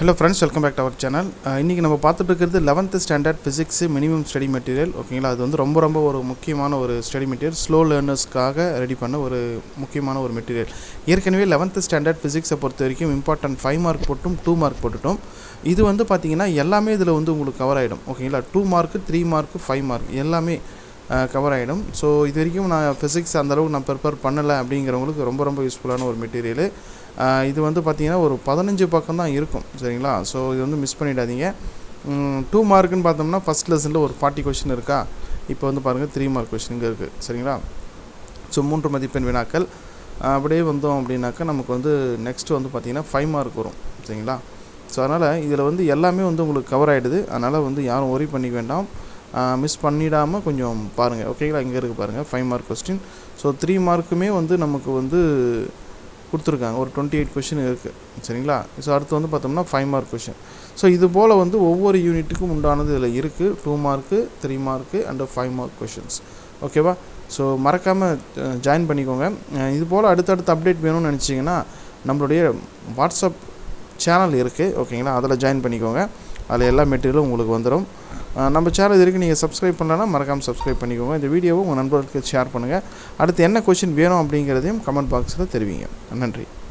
Hello friends, welcome back to our channel. இன்னைக்கு நம்ம பார்த்துட்டு இருக்கிறது 11th standard physics minimum study material. ஓகேங்களா, அது வந்து ரொம்ப ஒரு முக்கியமான ஒரு ஸ்டடி மெட்டீரியல், ஸ்லோ லேர்னர்ஸ்க்காக ரெடி பண்ண ஒரு முக்கியமான ஒரு மெட்டீரியல். ஏற்கனவே 11th ஸ்டாண்டர்ட் physics-ஐ பொறுத்த வரைக்கும் இம்பார்ட்டன்ட் 5 மார்க் போட்டும் 2 மார்க் போட்டுட்டோம். இது வந்து பார்த்தீங்கன்னா எல்லாமே இதில் வந்து உங்களுக்கு கவர் ஆகிடும். ஓகேங்களா, 2 மார்க் 3 மார்க் 5 மார்க் எல்லாமே கவர் ஆகிடும். ஸோ இது வரைக்கும் நான் ஃபிசிக்ஸ் அந்தளவுக்கு நான் ப்ரிப்பேர் பண்ணலை அப்படிங்கிறவங்களுக்கு ரொம்ப யூஸ்ஃபுல்லான ஒரு மெட்டீரியல். இது வந்து பார்த்திங்கன்னா ஒரு 15 பக்கம் தான் இருக்கும். சரிங்களா, ஸோ இது வந்து மிஸ் பண்ணிடாதீங்க. 2 மார்க்குன்னு பார்த்தோம்னா ஃபஸ்ட் லெசனில் ஒரு 40 கொஷின் இருக்கா. இப்போ வந்து பாருங்கள் 3 மார்க் கொஷின் இங்கே இருக்குது. சரிங்களா, ஸோ 3 மதிப்பெண் வினாக்கள் அப்படியே வந்தோம் அப்படின்னாக்கா நமக்கு வந்து நெக்ஸ்ட்டு வந்து பார்த்திங்கன்னா 5 மார்க் வரும். சரிங்களா, ஸோ அதனால் இதில் வந்து எல்லாமே வந்து உங்களுக்கு கவர் ஆகிடுது. அதனால் வந்து யாரும் ஒரி பண்ணிக்க வேண்டாம், மிஸ் பண்ணிடாமல் கொஞ்சம் பாருங்கள். ஓகேங்களா, இங்கே இருக்குது பாருங்கள் 5 மார்க் கொஸ்டின். ஸோ 3 மார்க்குமே வந்து நமக்கு வந்து கொடுத்துருக்காங்க, ஒரு 28 கொஷின் இருக்குது. சரிங்களா, ஸோ அடுத்து வந்து பார்த்தோம்னா 5 மார்க் கொஷின். ஸோ இது போல் வந்து ஒவ்வொரு யூனிட்டுக்கும் உண்டானது இதில் இருக்குது. 2 mark 3 mark and 5 mark questions. ஓகேவா, ஸோ மறக்காமல் ஜாயின் பண்ணிக்கோங்க. இது போல் அடுத்தடுத்து அப்டேட் வேணும்னு நினச்சிங்கன்னா நம்மளுடைய வாட்ஸ்அப் சேனல் இருக்குது. ஓகேங்களா, அதில் ஜாயின் பண்ணிக்கோங்க. அதில் எல்லா மெட்டீரியலும் உங்களுக்கு வந்துடும். நம்ம சேனல் இது வரைக்கும் நீங்கள் சப்ஸ்கிரைப் பண்ணலன்னா மறக்காமல் சப்ஸ்கிரைப் பண்ணிக்கோங்க. இந்த வீடியோவை உங்கள் நண்பர்களுக்கு ஷேர் பண்ணுங்கள். அடுத்து என்ன கொஷின் வேணும் அப்படிங்கிறதையும் கமெண்ட் பாக்ஸில் தெரிவிங்க. நன்றி.